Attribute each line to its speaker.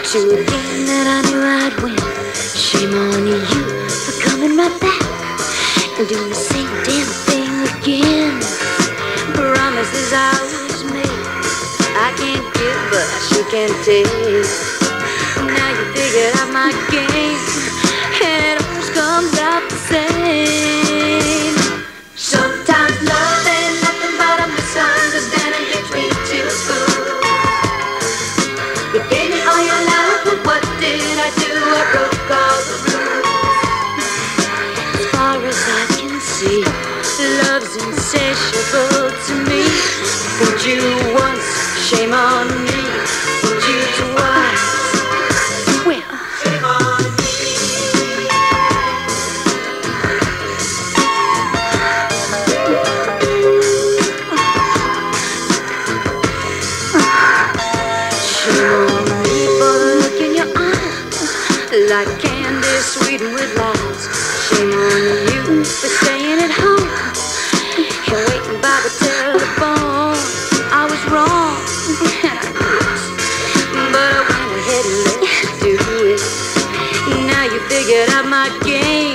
Speaker 1: you again, then I knew I'd win. Shame on you for coming right back and doing the same damn thing again. Promises I was made, I can't give, but I sure can take. Now you figured out my game, and it always comes out the same. Sometimes love ain't nothing but a misunderstanding between two fools. You gave me all your love, but what did I do? I broke all the rules. As far as I can see, love's insatiable to me. Fooled you once, shame on me. Fooled you twice, well, shame on me. Shame on me for the look in your eyes, like candy sweetened with lies. Shame on you for staying at home and waiting by the telephone. I was wrong, and I knew it, but I went ahead and let you do it. Now you figured out my game.